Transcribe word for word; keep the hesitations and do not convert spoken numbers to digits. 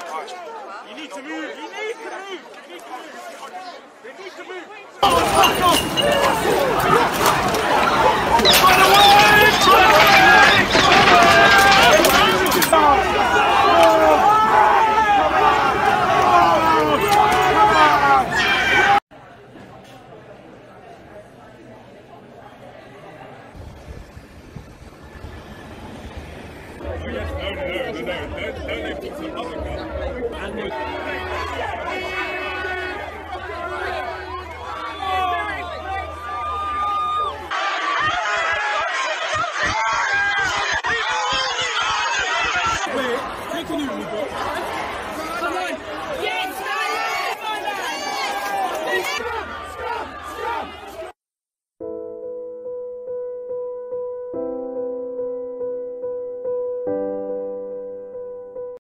You need to move. You need to move. You need to move. You need to move. Wait, take a new one, bro. Come on! Yes!